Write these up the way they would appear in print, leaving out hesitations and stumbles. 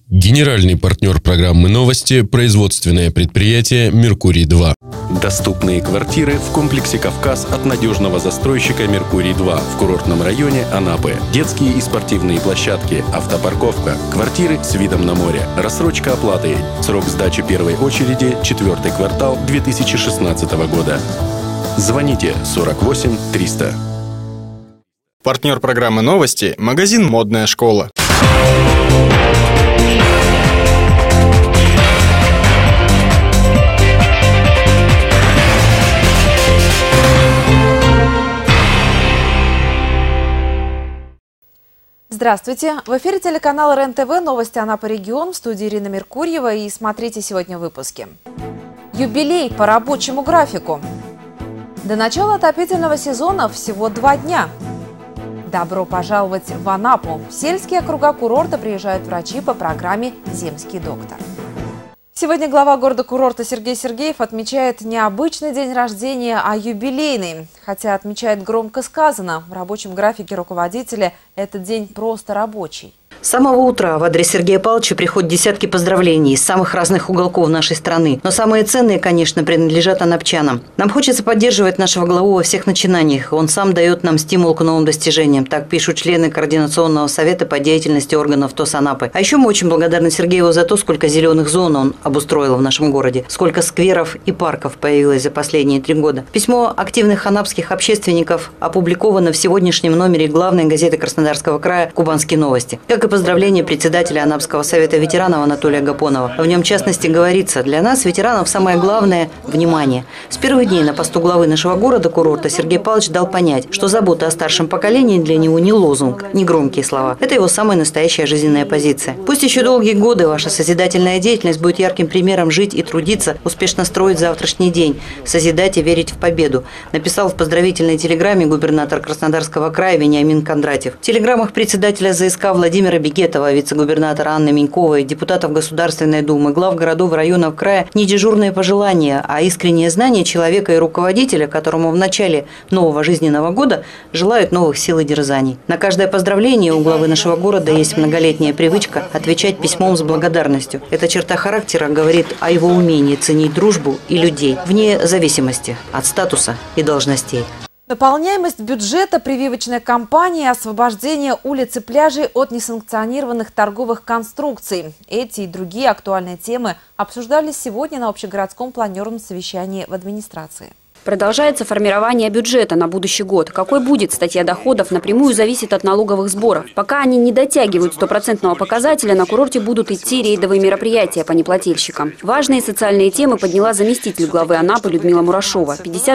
Генеральный партнер программы «Новости» – производственное предприятие «Меркурий-2». Доступные квартиры в комплексе «Кавказ» от надежного застройщика «Меркурий-2» в курортном районе Анапы. Детские и спортивные площадки, автопарковка, квартиры с видом на море, рассрочка оплаты. Срок сдачи первой очереди – 4-й квартал 2016 года. Звоните 48 300. Партнер программы «Новости» – магазин «Модная школа». Здравствуйте! В эфире телеканала РЕН-ТВ «Новости Анапы регион», в студии Ирина Меркурьева, и смотрите сегодня в выпуске. Юбилей по рабочему графику. До начала отопительного сезона всего 2 дня. Добро пожаловать в Анапу! В сельские округа курорта приезжают врачи по программе «Земский доктор». Сегодня глава города-курорта Сергей Сергеев отмечает не обычный день рождения, а юбилейный. Хотя отмечает громко сказано, в рабочем графике руководителя этот день просто рабочий. С самого утра в адрес Сергея Павловича приходят десятки поздравлений из самых разных уголков нашей страны. Но самые ценные, конечно, принадлежат анапчанам. Нам хочется поддерживать нашего главу во всех начинаниях. Он сам дает нам стимул к новым достижениям. Так пишут члены Координационного совета по деятельности органов ТОС Анапы. А еще мы очень благодарны Сергееву за то, сколько зеленых зон он обустроил в нашем городе. Сколько скверов и парков появилось за последние 3 года. Письмо активных анапских общественников опубликовано в сегодняшнем номере главной газеты Краснодарского края «Кубанские новости». Как и поздравление председателя Анапского совета ветеранов Анатолия Гапонова. В нем, в частности, говорится, для нас, ветеранов, самое главное – внимание. С первых дней на посту главы нашего города-курорта Сергей Павлович дал понять, что забота о старшем поколении для него не лозунг, не громкие слова. Это его самая настоящая жизненная позиция. Пусть еще долгие годы ваша созидательная деятельность будет ярким примером жить и трудиться, успешно строить завтрашний день, созидать и верить в победу, написал в поздравительной телеграмме губернатор Краснодарского края Вениамин Кондратьев. В телеграммах председателя ЗСК Владимира Бекетова, вице-губернатора Анны Меньковой, депутатов Государственной Думы, глав городов и районов края не дежурные пожелания, а искреннее знание человека и руководителя, которому в начале нового жизненного года желают новых сил и дерзаний. На каждое поздравление у главы нашего города есть многолетняя привычка отвечать письмом с благодарностью. Эта черта характера говорит о его умении ценить дружбу и людей, вне зависимости от статуса и должностей. Наполняемость бюджета прививочной кампании, освобождение улиц и пляжей от несанкционированных торговых конструкций. Эти и другие актуальные темы обсуждались сегодня на общегородском планерном совещании в администрации. Продолжается формирование бюджета на будущий год. Какой будет статья доходов, напрямую зависит от налоговых сборов. Пока они не дотягивают 100% показателя, на курорте будут идти рейдовые мероприятия по неплательщикам. Важные социальные темы подняла заместитель главы Анапы Людмила Мурашова.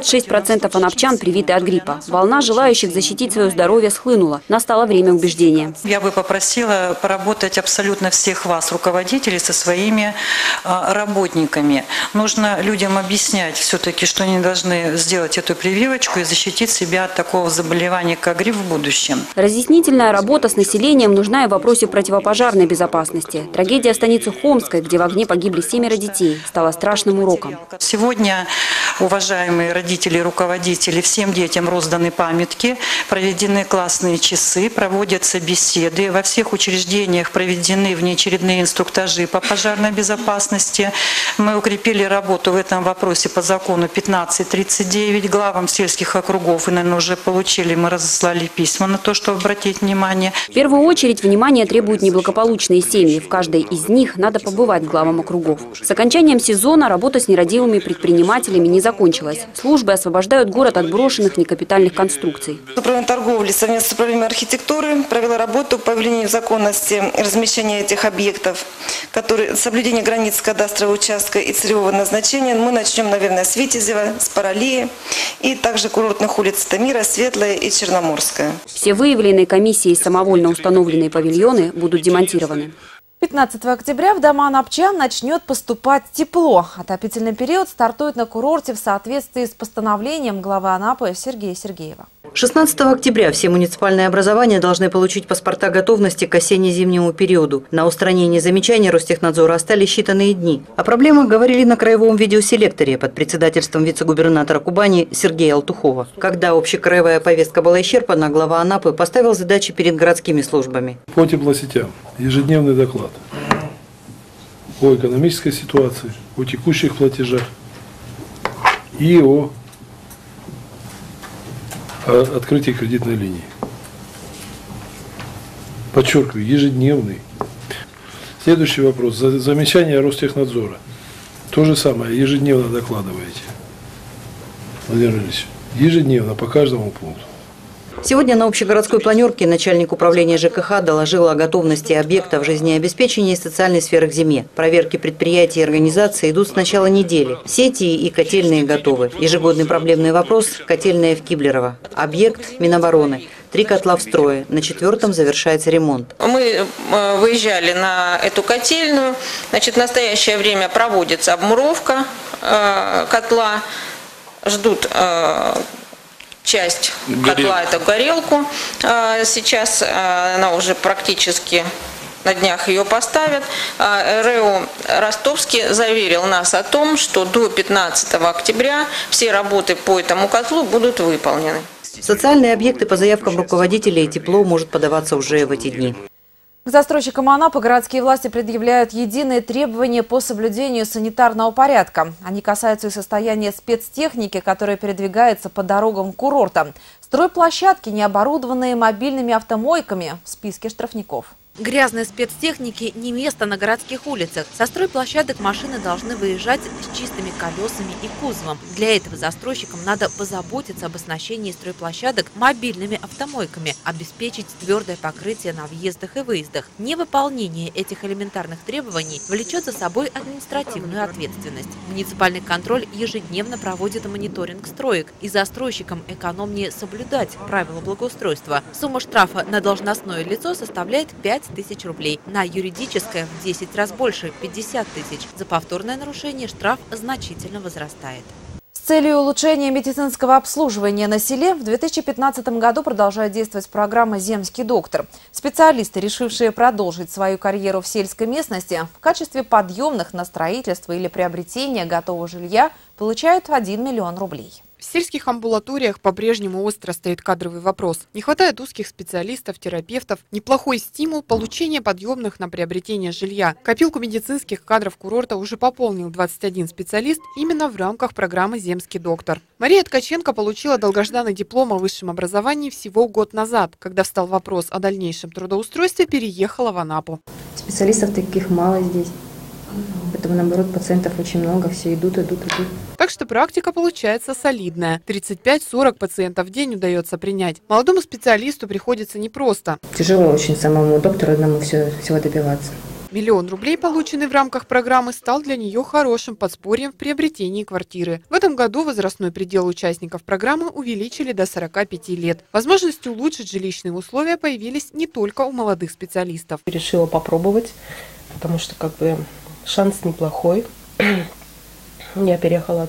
56% анапчан привиты от гриппа. Волна желающих защитить свое здоровье схлынула. Настало время убеждения. Я бы попросила поработать абсолютно всех вас, руководителей, со своими работниками. Нужно людям объяснять все-таки, что они должны сделать эту прививочку и защитить себя от такого заболевания, как грипп в будущем. Разъяснительная работа с населением нужна и в вопросе противопожарной безопасности. Трагедия станицы Хомской, где в огне погибли 7 детей, стала страшным уроком. Сегодня, уважаемые родители и руководители, всем детям розданы памятки, проведены классные часы, проводятся беседы. Во всех учреждениях проведены внеочередные инструктажи по пожарной безопасности. Мы укрепили работу в этом вопросе по закону 1539 главам сельских округов. И, наверное, уже получили, мы разослали письма на то, чтобы обратить внимание. В первую очередь внимание требуют неблагополучные семьи. В каждой из них надо побывать главам округов. С окончанием сезона работа с нерадивыми предпринимателями не закончилась. Службы освобождают город от брошенных некапитальных конструкций. Управление торговли совместно с управлением архитектуры провело работу по выявлению законности размещения этих объектов, соблюдение границ кадастрового участка и целевого назначения. Мы начнем, наверное, с Витязева, с Паралии и также курортных улиц Тамира, Светлая и Черноморская. Все выявленные комиссией самовольно установленные павильоны будут демонтированы. 15 октября в дома анапчан начнет поступать тепло. Отопительный период стартует на курорте в соответствии с постановлением главы Анапы Сергея Сергеева. 16 октября все муниципальные образования должны получить паспорта готовности к осенне-зимнему периоду. На устранение замечаний Ростехнадзора остались считанные дни. О проблемах говорили на краевом видеоселекторе под председательством вице-губернатора Кубани Сергея Алтухова. Когда общекраевая повестка была исчерпана, глава Анапы поставил задачи перед городскими службами. По теплосетям ежедневный доклад. о экономической ситуации, о текущих платежах и о открытии кредитной линии. Подчеркиваю, ежедневный. Следующий вопрос. Замечание Ростехнадзора. То же самое, ежедневно докладываете. Владимир Ильич, ежедневно по каждому пункту. Сегодня на общегородской планерке начальник управления ЖКХ доложил о готовности объектов жизнеобеспечения и социальной сферы к зиме. Проверки предприятий и организаций идут с начала недели. Сети и котельные готовы. Ежегодный проблемный вопрос – котельная в Киблерово. Объект – Минобороны. 3 котла в строе. На 4-м завершается ремонт. Мы выезжали на эту котельную. Значит, в настоящее время проводится обмуровка котла. Ждут часть котла, это горелку. Сейчас она уже практически на днях ее поставят. РЭО Ростовский заверил нас о том, что до 15 октября все работы по этому котлу будут выполнены. Социальные объекты по заявкам руководителей тепло может подаваться уже в эти дни. К застройщикам Анапы городские власти предъявляют единые требования по соблюдению санитарного порядка. Они касаются и состояния спецтехники, которая передвигается по дорогам курорта. Стройплощадки, не оборудованные мобильными автомойками, в списке штрафников. Грязной спецтехники не место на городских улицах. Со стройплощадок машины должны выезжать с чистыми колесами и кузовом. Для этого застройщикам надо позаботиться об оснащении стройплощадок мобильными автомойками, обеспечить твердое покрытие на въездах и выездах. Невыполнение этих элементарных требований влечет за собой административную ответственность. Муниципальный контроль ежедневно проводит мониторинг строек, и застройщикам экономнее соблюдать правила благоустройства. Сумма штрафа на должностное лицо составляет 5 тысяч рублей. На юридическое в 10 раз больше – 50 тысяч. За повторное нарушение штраф значительно возрастает. С целью улучшения медицинского обслуживания на селе в 2015 году продолжает действовать программа «Земский доктор». Специалисты, решившие продолжить свою карьеру в сельской местности, в качестве подъемных на строительство или приобретение готового жилья получают 1 миллион рублей. В сельских амбулаториях по-прежнему остро стоит кадровый вопрос. Не хватает узких специалистов, терапевтов. Неплохой стимул получения подъемных на приобретение жилья. Копилку медицинских кадров курорта уже пополнил 21 специалист именно в рамках программы «Земский доктор». Мария Ткаченко получила долгожданный диплом о высшем образовании всего год назад. Когда встал вопрос о дальнейшем трудоустройстве, переехала в Анапу. Специалистов таких мало здесь. Поэтому, наоборот, пациентов очень много, все идут. Так что практика получается солидная. 35-40 пациентов в день удается принять. Молодому специалисту приходится непросто. Тяжело очень самому доктору одному всего добиваться. 1 миллион рублей, полученный в рамках программы, стал для нее хорошим подспорьем в приобретении квартиры. В этом году возрастной предел участников программы увеличили до 45 лет. Возможности улучшить жилищные условия появились не только у молодых специалистов. Решила попробовать, потому что шанс неплохой. Я переехала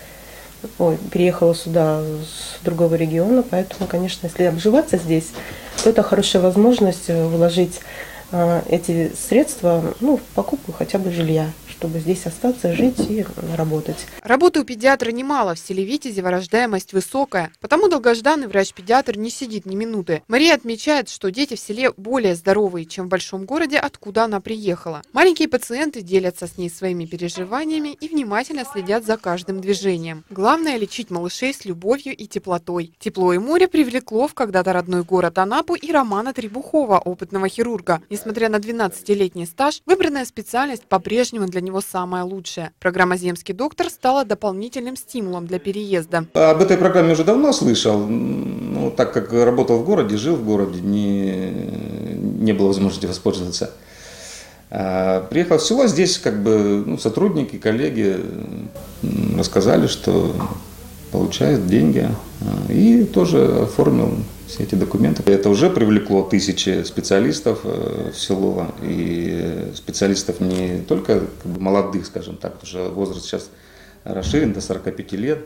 сюда с другого региона, поэтому, конечно, если обживаться здесь, то это хорошая возможность вложить эти средства в покупку хотя бы жилья, чтобы здесь остаться, жить и работать. Работы у педиатра немало. В селе Витязево рождаемость высокая. Потому долгожданный врач-педиатр не сидит ни минуты. Мария отмечает, что дети в селе более здоровые, чем в большом городе, откуда она приехала. Маленькие пациенты делятся с ней своими переживаниями и внимательно следят за каждым движением. Главное – лечить малышей с любовью и теплотой. Тепло и море привлекло в когда-то родной город Анапу и Романа Требухова, опытного хирурга. Несмотря на 12-летний стаж, выбранная специальность по-прежнему для него самая лучшая. Программа «Земский доктор» стала дополнительным стимулом для переезда. Об этой программе уже давно слышал. Так как работал в городе, жил в городе, не было возможности воспользоваться. Приехал в село, здесь сотрудники, коллеги рассказали, что получают деньги, и тоже оформил все эти документы. Это уже привлекло тысячи специалистов в село, и специалистов не только молодых, скажем так, потому что возраст сейчас расширен до 45 лет,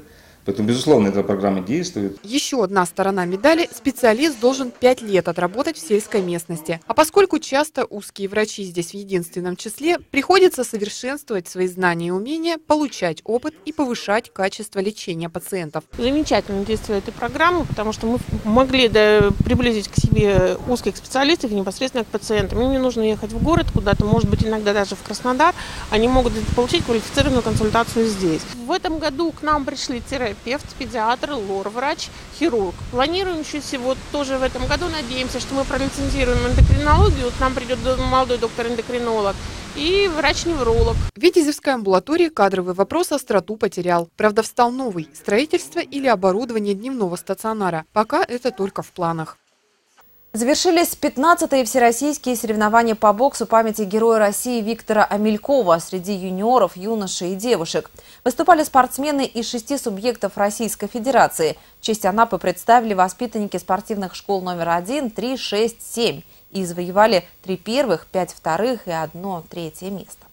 Поэтому, безусловно, эта программа действует. Еще одна сторона медали – специалист должен 5 лет отработать в сельской местности. А поскольку часто узкие врачи здесь в единственном числе, приходится совершенствовать свои знания и умения, получать опыт и повышать качество лечения пациентов. Замечательно действует эта программа, потому что мы могли приблизить к себе узких специалистов непосредственно к пациентам. Им не нужно ехать в город куда-то, может быть, иногда даже в Краснодар. Они могут получить квалифицированную консультацию здесь. В этом году к нам пришли терапевт, педиатр, лор-врач, хирург. Планируем еще всего тоже в этом году. Надеемся, что мы пролицензируем эндокринологию. К нам придет молодой доктор-эндокринолог и врач-невролог. В Витязевской амбулатории кадровый вопрос остроту потерял. Правда, встал новый – строительство или оборудование дневного стационара. Пока это только в планах. Завершились 15-е всероссийские соревнования по боксу памяти Героя России Виктора Амелькова среди юниоров, юношей и девушек. Выступали спортсмены из 6 субъектов Российской Федерации. В честь Анапы представили воспитанники спортивных школ номер 1, 3, 6, 7 и завоевали 3 первых, 5 вторых и 1 третье место.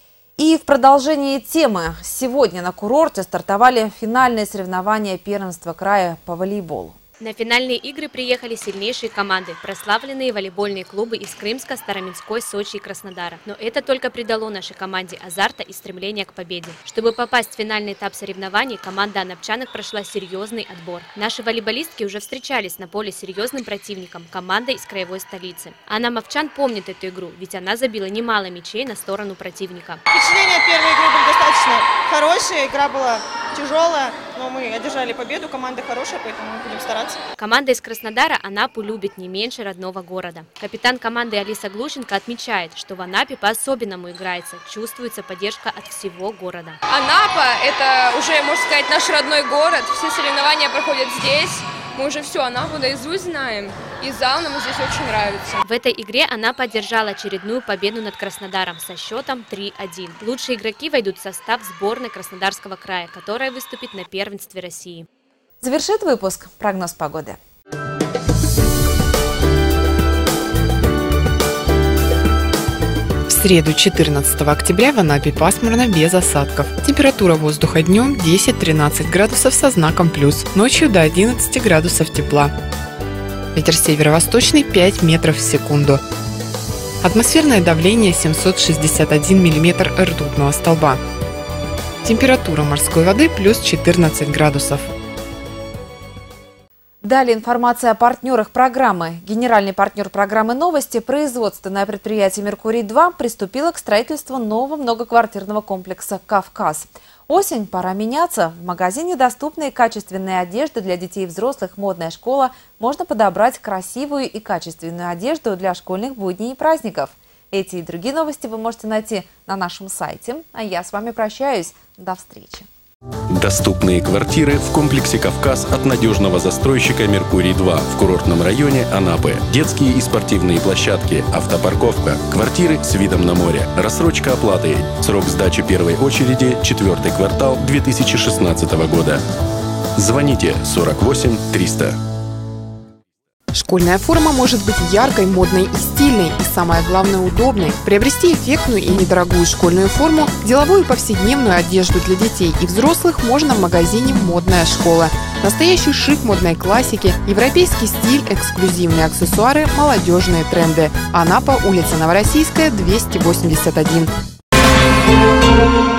И в продолжении темы сегодня на курорте стартовали финальные соревнования первенства края по волейболу. На финальные игры приехали сильнейшие команды, прославленные волейбольные клубы из Крымска, Староминской, Сочи и Краснодара. Но это только придало нашей команде азарта и стремления к победе. Чтобы попасть в финальный этап соревнований, команда анапчанок прошла серьезный отбор. Наши волейболистки уже встречались на поле с серьезным противником – командой из краевой столицы. Анамовчан помнит эту игру, ведь она забила немало мячей на сторону противника. Впечатления от первой игры были достаточно хорошие, игра была тяжелая, но мы одержали победу, команда хорошая, поэтому мы будем стараться. Команда из Краснодара Анапу любит не меньше родного города. Капитан команды Алиса Глушенко отмечает, что в Анапе по-особенному играется, чувствуется поддержка от всего города. Анапа – это уже, можно сказать, наш родной город, все соревнования проходят здесь. Мы уже всю Анапу наизусть знаем, и зал нам здесь очень нравится. В этой игре Анапа одержала очередную победу над Краснодаром со счетом 3-1. Лучшие игроки войдут в состав сборной Краснодарского края, которая выступит на первенстве России. Завершит выпуск прогноз погоды. В среду 14 октября в Анапе пасмурно без осадков. Температура воздуха днем 10-13 градусов со знаком плюс, ночью до 11 градусов тепла. Ветер северо-восточный 5 метров в секунду. Атмосферное давление 761 миллиметр ртутного столба. Температура морской воды плюс 14 градусов. Далее информация о партнерах программы. Генеральный партнер программы «Новости», производственное предприятие «Меркурий-2» приступило к строительству нового многоквартирного комплекса «Кавказ». Осень, пора меняться. В магазине доступны качественные одежды для детей и взрослых «Модная школа». Можно подобрать красивую и качественную одежду для школьных будней и праздников. Эти и другие новости вы можете найти на нашем сайте. А я с вами прощаюсь. До встречи. Доступные квартиры в комплексе «Кавказ» от надежного застройщика «Меркурий-2» в курортном районе Анапы. Детские и спортивные площадки, автопарковка, квартиры с видом на море, рассрочка оплаты. Срок сдачи первой очереди – 4-й квартал 2016 года. Звоните 48 300. Школьная форма может быть яркой, модной и стильной, и самое главное – удобной. Приобрести эффектную и недорогую школьную форму, деловую и повседневную одежду для детей и взрослых можно в магазине «Модная школа». Настоящий шик модной классики, европейский стиль, эксклюзивные аксессуары, молодежные тренды. Анапа, улица Новороссийская, 281.